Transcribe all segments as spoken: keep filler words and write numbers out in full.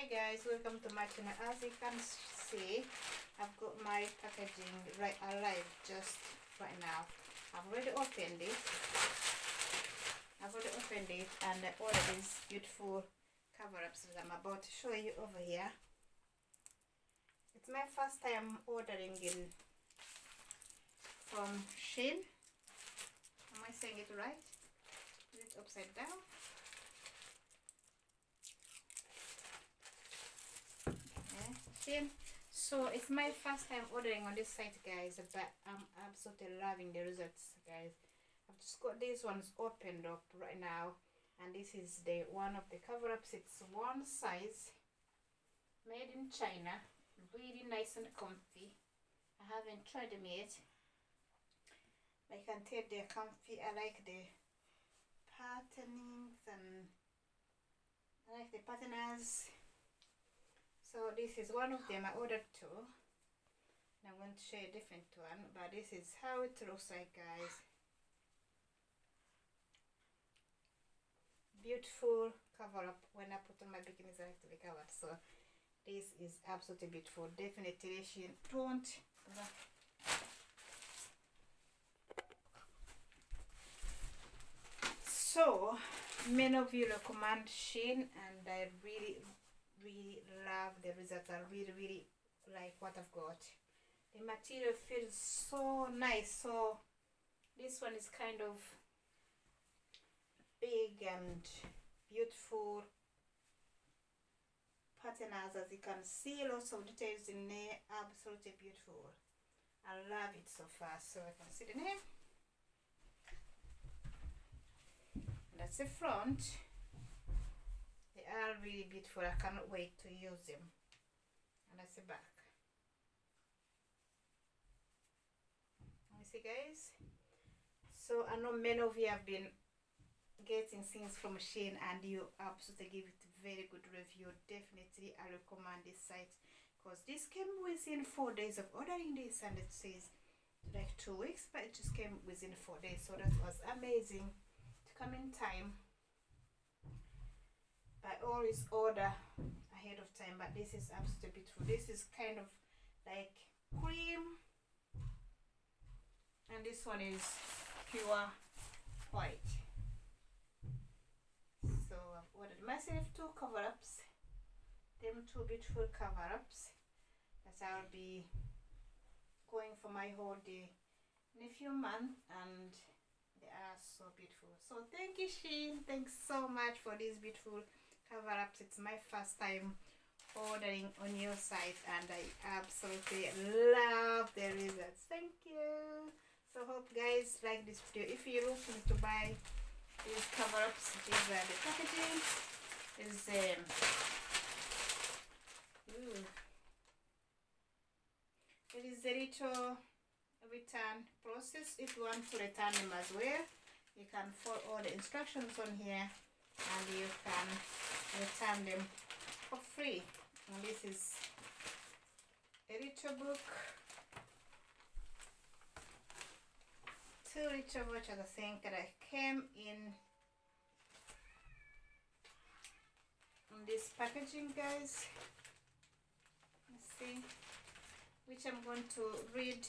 Guys, welcome to my channel. As you can see, I've got my packaging right alive just right now. I've already opened it. I've already opened it and I ordered these beautiful cover-ups that I'm about to show you over here. It's my first time ordering in from Shein. Am I saying it right? Is it upside down? Shein. So it's my first time ordering on this site, guys, but I'm absolutely loving the results, guys. I've just got these ones opened up right now, and this is the one of the cover-ups. It's one size, made in China, really nice and comfy. I haven't tried them yet, but I can tell they're comfy. I like the patternings and I like the patterners. So this is one of them. I ordered two, and I'm going to show you a different one, but this is how it looks like, guys. Beautiful cover up. When I put on my bikinis, I like to be covered. So this is absolutely beautiful. Definitely Shein. Don't so many of you recommend Shein, and I really really love the results. I really really like what I've got. The material feels so nice. So this one is kind of big and beautiful patterns, as you can see. Lots of details in there. Absolutely beautiful. I love it so far. So I can see the name. That's the front. They are really beautiful. I cannot wait to use them. And that's the back. You see, guys? So I know many of you have been getting things from Shein and you absolutely give it a very good review. Definitely I recommend this site, because this came within four days of ordering this, and it says like two weeks, but it just came within four days. So that was amazing to come in time. I always order ahead of time, but this is absolutely beautiful. This is kind of like cream, and this one is pure white. So I've ordered myself two cover-ups, them two beautiful cover-ups that I'll be going for my whole day in a few months, and they are so beautiful. So thank you, Shein. Thanks so much for these beautiful cover-ups. It's my first time ordering on your site, and I absolutely love the results. Thank you. So hope guys like this video. If you're looking to buy these cover-ups, these are the packaging. Is um ooh, it is the little return process. If you want to return them as well, you can follow all the instructions on here and you can return them for free. And this is a little book, two little vouchers, I think, that I came in in this packaging, guys. Let's see, which I'm going to read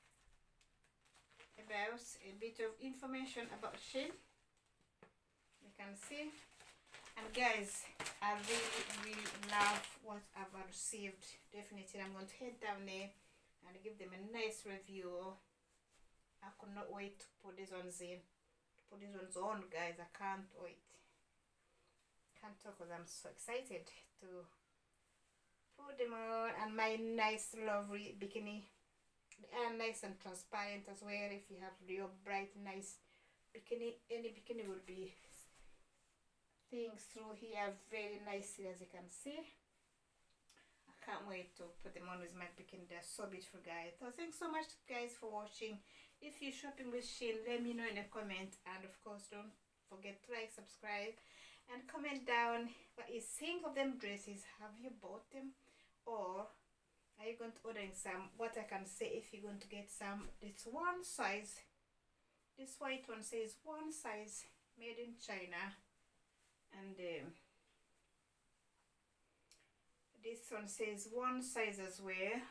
about a bit of information about Shein. You can see. And guys, I really really love what I've received. Definitely I'm going to head down there and give them a nice review. I could not wait to put these ones in, to put these ones on, guys. I can't wait. Can't talk, because I'm so excited to put them on. And my nice lovely bikini, they are nice and transparent as well. If you have real bright nice bikini, any bikini will be things through here very nicely, as you can see. I can't wait to put them on with my bikini. They're so beautiful, guys. So thanks so much, guys, for watching. If you're shopping with Shein, let me know in the comment, and of course don't forget to like, subscribe, and comment down what you think of them dresses. Have you bought them, or are you going to order some? What I can say, if you're going to get some, it's one size. This white one says one size, made in China. And um, This one says one size as well.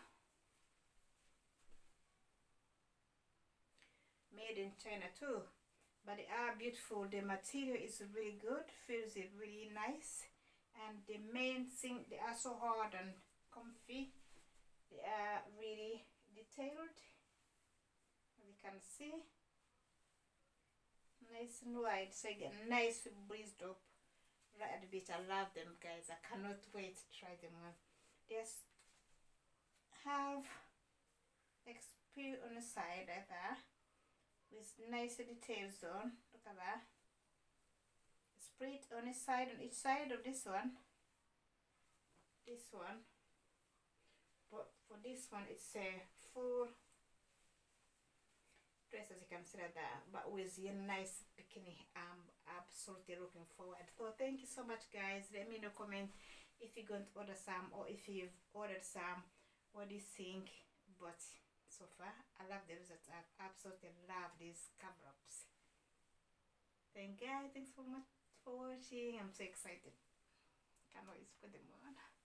Made in China too. But they are beautiful. The material is really good. Feels it really nice. And the main thing, they are so hard and comfy. They are really detailed. As you can see. Nice and wide. So you get nice breezed up right at the beach. I love them, guys. I cannot wait to try them on. They have expired on the side like that. With nice details on. Look at that. Spray it on the side, on each side of this one. This one. But for this one, it's a full dress, as you can see like that. But with your nice bikini. I'm absolutely looking forward. So thank you so much, guys. Let me know comment if you're going to order some, or if you've ordered some. What do you think? But so far, I love the results. I absolutely love these cover-ups. Thank you guys. Thanks so much for watching. I'm so excited. Can't wait to put them on.